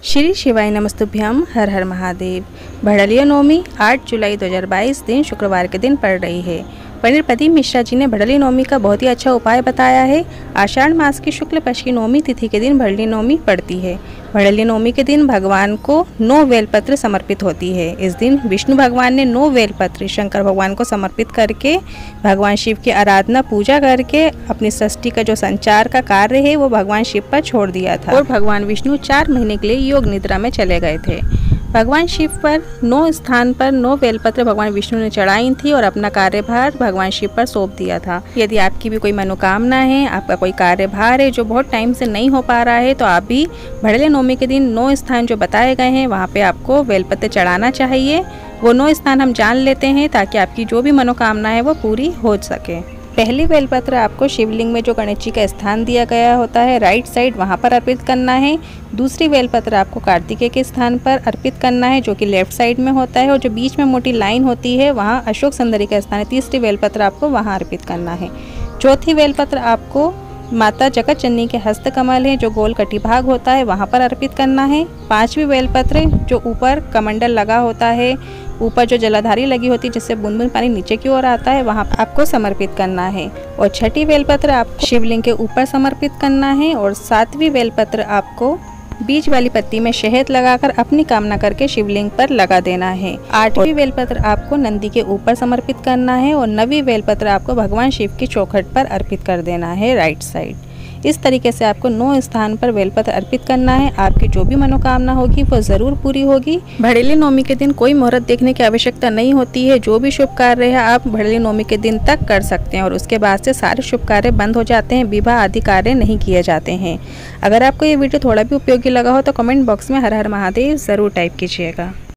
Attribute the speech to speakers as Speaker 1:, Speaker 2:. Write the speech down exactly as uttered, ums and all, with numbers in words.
Speaker 1: श्री शिवाय नमस्तुभ्यम। हर हर महादेव। भड़लिया नवमी आठ जुलाई दो हज़ार बाईस दिन शुक्रवार के दिन पड़ रही है। पंडित प्रदीप मिश्रा जी ने भड़ली नवमी का बहुत ही अच्छा उपाय बताया है। आषाढ़ मास की शुक्ल पक्ष की नवमी तिथि के दिन भड़ली नवमी पड़ती है। भड़ली नवमी के दिन भगवान को नौ बेलपत्र समर्पित होती है। इस दिन विष्णु भगवान ने नौ बेलपत्र शंकर भगवान को समर्पित करके भगवान शिव की आराधना पूजा करके अपनी सृष्टि का जो संचार का कार्य है वो भगवान शिव पर छोड़ दिया था और भगवान विष्णु चार महीने के लिए योग निद्रा में चले गए थे। भगवान शिव पर नौ स्थान पर नौ बेलपत्र भगवान विष्णु ने चढ़ाई थी और अपना कार्यभार भगवान शिव पर सौंप दिया था। यदि आपकी भी कोई मनोकामना है, आपका कोई कार्यभार है जो बहुत टाइम से नहीं हो पा रहा है, तो आप भी भड़ले नवमी के दिन नौ स्थान जो बताए गए हैं वहाँ पे आपको बेलपत्र चढ़ाना चाहिए। वो नौ स्थान हम जान लेते हैं ताकि आपकी जो भी मनोकामना है वो पूरी हो सके। पहली बेलपत्र आपको शिवलिंग में जो गणेश जी का स्थान दिया गया होता है राइट साइड वहाँ पर अर्पित करना है। दूसरी बेलपत्र आपको कार्तिकेय के स्थान पर अर्पित करना है जो कि लेफ्ट साइड में होता है और जो बीच में मोटी लाइन होती है वहाँ अशोक सुंदरी का स्थान है। तीसरी बेलपत्र आपको वहाँ अर्पित करना है। चौथी बेलपत्र आपको माता जगत जननी के हस्त कमल है जो गोल कटी भाग होता है वहाँ पर अर्पित करना है। पांचवी बेलपत्र जो ऊपर कमंडल लगा होता है, ऊपर जो जलाधारी लगी होती है जिससे बूंद बूंद पानी नीचे की ओर आता है वहाँ आपको समर्पित करना है। और छठी बेलपत्र आपको शिवलिंग के ऊपर समर्पित करना है। और सातवीं बेलपत्र आपको बीच वाली पत्ती में शहद लगाकर अपनी कामना करके शिवलिंग पर लगा देना है। आठवीं बेलपत्र आपको नंदी के ऊपर समर्पित करना है और नवीं बेलपत्र आपको भगवान शिव की चौखट पर अर्पित कर देना है राइट साइड। इस तरीके से आपको नौ स्थान पर बेलपत्र अर्पित करना है। आपकी जो भी मनोकामना होगी वो जरूर पूरी होगी। भड़ली नवमी के दिन कोई मुहूर्त देखने की आवश्यकता नहीं होती है। जो भी शुभ कार्य है आप भड़ली नवमी के दिन तक कर सकते हैं और उसके बाद से सारे शुभ कार्य बंद हो जाते हैं, विवाह आदि कार्य नहीं किए जाते हैं। अगर आपको ये वीडियो थोड़ा भी उपयोगी लगा हो तो कमेंट बॉक्स में हर हर महादेव जरूर टाइप कीजिएगा।